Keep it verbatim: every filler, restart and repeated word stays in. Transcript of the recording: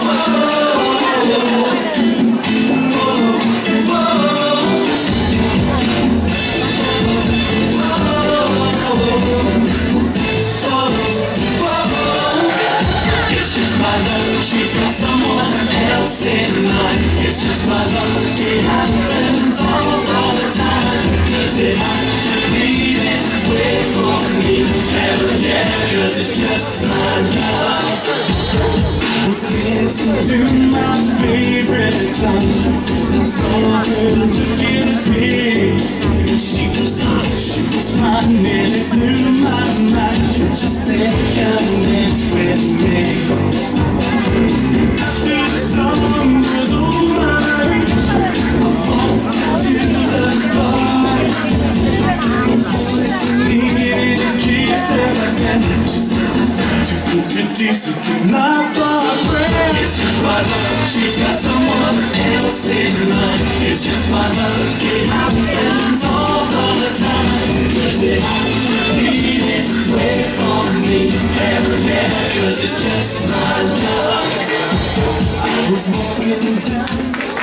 She's got someone else in mind. It's just my luck, it happens all, all the time. Does it have to be this way for me? Never yet, cause it's just my luck. Listen to my favorite song. That's all I heard looking at me. She was on, she was smiling, it blew my mind. She said, come dance with me. After the song was over, I walked to the bar. I needed a kiss again. She said, to introduce you to my boyfriend. It's just my luck, she's got someone else in mind. It's just my luck, it happens all, all the time. Does it have to be this way for me? Never yet, cause it's just my luck. I was walking down